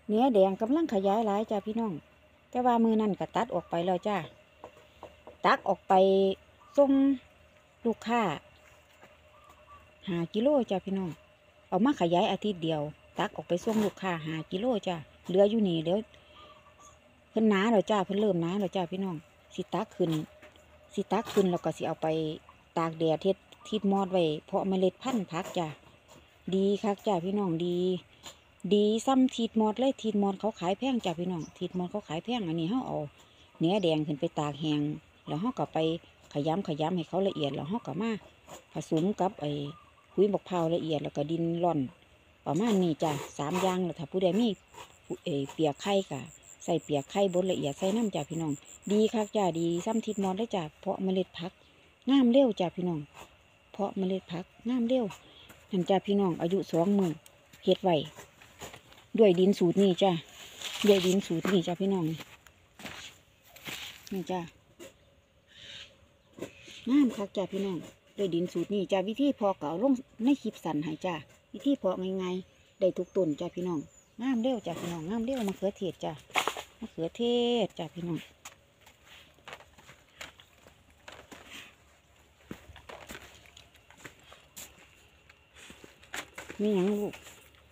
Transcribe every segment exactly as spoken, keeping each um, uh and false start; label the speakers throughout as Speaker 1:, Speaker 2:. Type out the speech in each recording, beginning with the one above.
Speaker 1: เนื้อแดงกำลังขยายหลายจ้าพี่น้องแต่ว่ามือนั่นก็ตัดออกไปแล้วจ้าตักออกไปส่งลูกค้าหากิโลจ้าพี่น้องเอามาขยายอาทิตย์เดียวตักออกไปส่งลูกค้าหากิโลจ้าเหลืออยู่นี่เดี๋ยวเพิ่นหนาแล้วจ้าเพิ่นเริ่มหนาแล้วจ้าพี่น้องสิตักขึ้นสิตักขึ้นแล้วก็สิเอาไปตากแดดเทศทิดมอดไว้เพาะเมล็ดพันธุ์ผักจ้าดีคักจ้าพี่น้องดีดีซ้ำทีดมอดเลยทีดมอดเขาขายแพงจ้าพี่น้องทีดมอดเขาขายแพงอันนี้เขาเอาเนื้อแดงขึ้นไปตากแห้งแล้วเขาก็ไปขยำขยำให้เขาละเอียดแล้วเขาก็มาผสมกับไอ้ปุ๋ยบกพร้าวละเอียดแล้วก็ดินร่อนประมาณนี้จ้าสามอย่างแล้วถ้าผู้ใดมีเอเปียกไข่กะใส่เปียกไข่บดละเอียดใส่น้ำจ้าพี่น้องดีคักจ้าดีซ้ำทีดมอดเลยจ้าเพาะเมล็ดผักงามเร็วจ้าพี่น้องเพาะเมล็ดผักงามเร็วนั่นจ้าพี่น้องอายุสองมือเฮ็ดไว้ด้วยดินสูตรนี้จ้าด้วยดินสูตรนี้จ้าพี่น้องนี่จ้างามคักจ้าพี่น้องด้วยดินสูตรนี้จ้าวิธีเพาะเก่าลงในคลิปสั่นให้จ้าวิธีเพาะง่ายๆได้ทุกต้นจ้าพี่น้องงามเร็วจ้าพี่น้องงามเร็วมะเขือเทศจ้ามะเขือเทศจ้าพี่น้องมีหยังลูก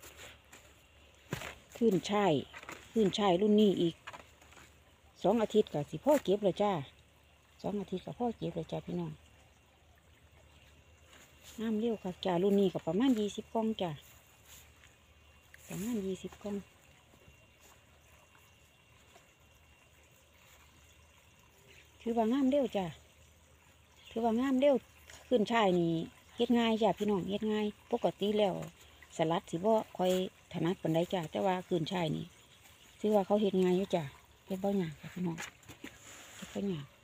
Speaker 1: ขึ้นช่ายขึ้นช่ายรุ่นนี้อีกสองอาทิตย์กับสิพ่อเก็บเลยจ้าสองอาทิตย์กับพ่อเก็บเลยจ้าพี่น้องน้ำเลี้ยวค่ะจ้ารุ่นนี้กับประมาณยี่สิบกล่องจ้าประมาณยี่สิบกล่องคือว่างามเลี้ยวจ้าคือว่างามเลี้ยวขึ้นช่ายนี่เฮ็ดง่ายจ้าพี่น้องเฮ็ดง่ายปกติแล้วสลัดสิบ่ค่อยถนัดปานใดจ้าแต่ว่าขึ้นช่ายนี่ถือว่าเขาเฮ็ดง่ายอยู่จ้าเฮ็ดบ่ยากจ้าพี่น้องเฮ็ดบ่ยาก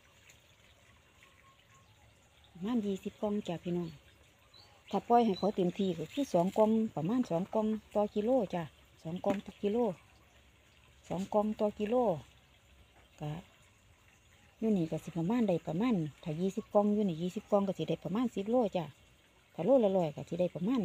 Speaker 1: ประมาณยี่สิบกล่องจ้าพี่น้องถ้าปล่อยให้เขาเต็มที่ก็คือสองกล่องประมาณสองกล่องต่อกิโลจ้าสองกล่องต่อกิโลสองกล่องต่อกิโลก็อยู่นี่ก็สิประมาณได้ประมาณถ้ายี่สิบกล่องอยู่นี่ยี่สิบกล่องก็สิได้ประมาณสิบโลจ้าถ้าโลละร้อยก็สิได้ประมาณ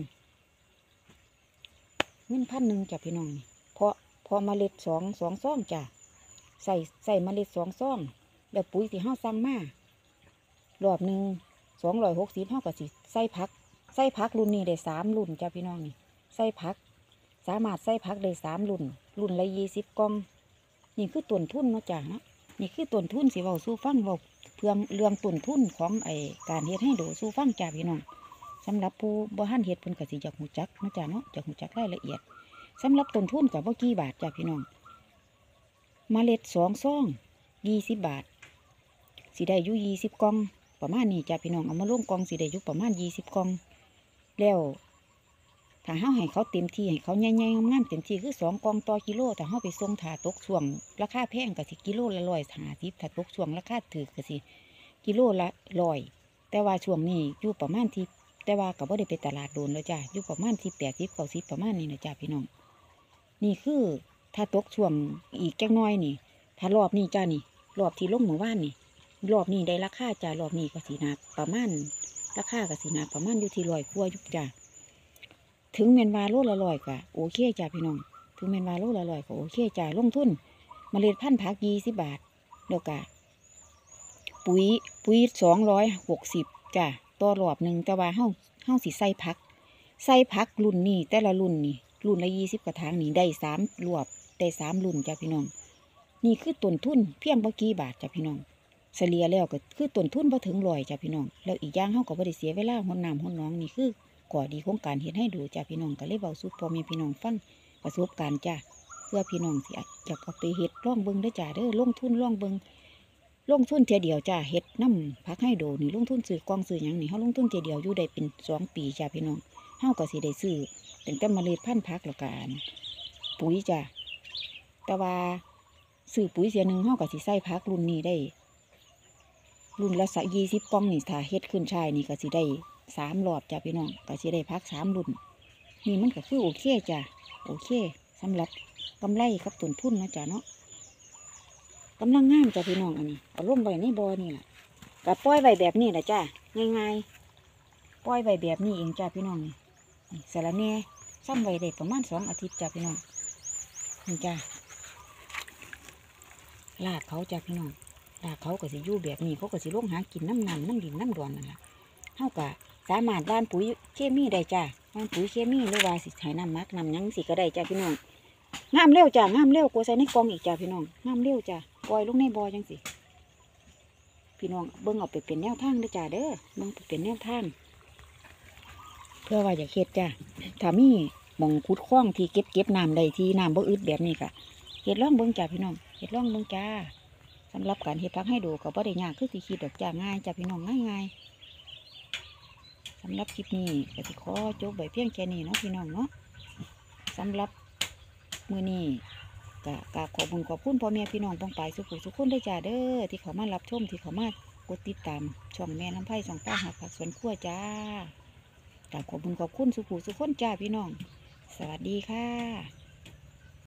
Speaker 1: เงินพันหนึ่งจ้าพี่น้องนี่เพราะพอเมล็ดสองสองซ่องจ้าใส่ใส่เมล็ดสองซ่องแล้วปุ๋ยที่ห้าสั่งมารอบหนึ่งสองร้อยหกสิบห้าก็สิใส่ผักใส่ผักรุ่นนี้ได้สามรุ่นจ้าพี่น้องนี่ใส่ผักสามารถใส่ผักได้สามรุ่นรุ่นละยี่สิบกล่องนี่คือต้นทุนเนาะจ้าเนาะนี่คือต้นทุนสิเว้าสู้ฟังเว้าเพื่องเรื่องต้นทุนของไอการเฮ็ดให้ดูสู้ฟังจ้าพี่น้องสำหรับผู้บ่ทันเฮ็ดเพิ่นก็สิอยากหูจักเนาะจ้าเนาะอยากหูจักรายละเอียดสำหรับต้นทุนกับว่ากี่บาทจ้าพี่น้องเมล็ดสองซองยี่สิบบาทสิได้อยู่ยี่สิบกล่องประมาณนี้จ้าพี่น้องเอามาลงกล่องสิได้อยู่ประมาณยี่สิบกล่องแล้วถ้าเฮาให้เขาเต็มที่ให้เขาใหญ่ๆงามๆเต็มที่คือสองกล่องต่อกิโลแต่เฮาไปส่งถาตกช่วงราคาแพงก็สิกิโลละร้อยห้าสิบถ้าตกช่วงราคาถูกก็สิกิโลละร้อยแต่ว่าช่วงนี้อยู่ประมาณที่แต่ว่าก็บ่ได้ไปตลาดโดนแล้วจ้าอยู่ประมาณที่แปดสิบเก้าสิบประมาณนี้นะจ้าพี่น้องนี่คือถ้าตกช่วงอีกจักน้อยนี่ถ้ารอบนี้จ้านี่รอบที่ลงเมื่อวานนี่รอบนี้ได้ราคาจ้ารอบนี้ก็สิหนักประมาณราคาก็สิหนักประมาณอยู่ที่ร้อยกว่าอยู่จ้าถึงแมนวาโลละร้อยก็โอเคจ้าพี่น้องถึงแมนวาโลละร้อยก็โอเคจ้าลงทุนเมล็ดพันธุ์ผักยี่สิบบาทแล้วก็ปุ๋ยปุ๋ยสองร้อยหกสิบจ้าต่อรอบหนึ่งแต่ว่าเฮาเฮาสิใส่ผักใส่ผักรุ่นนี้แต่ละรุ่นนี่รุ่นละยี่สิบกระถางนี่ได้สามรวบได้สามรุ่นจ้าพี่น้องนี่คือต้นทุนเพียงบ่กี่บาทจ้าพี่น้องเฉลี่ยแล้วก็คือต้นทุนพอถึงร้อยจ้าพี่น้องแล้วอีกอย่างเฮาก็บ่ได้เสียเวลาหดน้ำหดน้องนี่คือก่อดีของการเฮ็ดให้ดูจ้าพี่น้องก็เลยเว้าสู่พ่อแม่พี่น้องฟังประสบการณ์จ้าเพื่อพี่น้องสิอยากเอาไปเฮ็ดลองเบิ่งเด้อจ้าเด้อลงทุนลองเบิ่งลงทุนเทียเดียวจ้าเฮ็ดน้ำผักให้ดูนี่ลงทุนซื้อกองซื้อหยังนี่เฮาลงทุนเทียเดียวอยู่ได้เป็นสองปีจ้าพี่น้องเฮาก็สิได้ซื้อตั้งแต่เมล็ดพันธุ์ผักแล้วก็ปุ๋ยจ้าแต่ว่าซื้อปุ๋ยเสียหนึ่งเฮาก็สิใส่ผักรุ่นนี้ได้รุ่นละสักยี่สิบกล่องนี่ถ้าเฮ็ดขึ้นชายนี่ก็สิได้สามรอบจ้าพี่น้องก็สิได้ผักสามรุ่นนี่มันก็คือโอเคจ้าโอเคสำหรับกำไรกับต้นทุนนะจ้าเนาะกำลังงามจ้าพี่น้องอันนี้เอาลงไว้ในบ่อนี่แหละก็ปล่อยไว้แบบนี้แหละจ้าง่ายๆปล่อยไว้แบบนี้เองจ้าพี่น้องนี่สารแหน่ซ้ำไว้ได้ประมาณสองอาทิตย์จ้าพี่น้องนี่จ้าลากเขาจ้าพี่น้องลากเขาก็สิอยู่แบบนี้เขาก็สิลงหากินน้ำน้ำน้ำดินน้ำดอนนั่นแหละเท่ากับสามารถบ้านปุ๋ยเคมีได้จ้าบ้านปุ๋ยเคมีหรือว่าสิใช้น้ำมักน้ำยังสิก็ได้จ้าพี่น้องงามเร็วจ้างามเร็วกว่าใส่ในกล่องอีกจ้าพี่น้องงามเร็วจ้าปล่อยลงในบ่อจังสิพี่น้องเบิ่งเอาไปเป็นแนวทางเด้อจ้าเด้อเบิ่งไปเป็นแนวทางเพื่อว่าอย่าเค็ดจ้าถ้ามีหม่องขุดคลองที่เก็บเก็บน้ำได้ที่น้ำบ่อึดแบบนี้ก็เฮ็ดล่องเบิ่งจ้าพี่น้องเฮ็ดล่องเบิ่งจ้าสำหรับการเฮ็ดพักให้ดูก็บ่ได้ยากคือที่คิดดอกจ้าง่ายจ้าพี่น้องง่ายง่ายสำหรับคลิปนี้ก็สิขอจบไว้เพียงแค่นี้เนาะพี่น้องเนาะสำหรับมื้อนี้ก็กราบขอบคุณขอบคุณพ่อแม่พี่น้องปองปายสุขุสุขคนได้จ้าเด้อที่เขามารับชมที่เขามากดติดตามช่องแม่ลำไผ่ช่องป้าหักผักสวนครัวจ้ากราบขอบคุณขอบคุณสุขุสุขคนจ้าพี่น้องสวัสดีค่ะ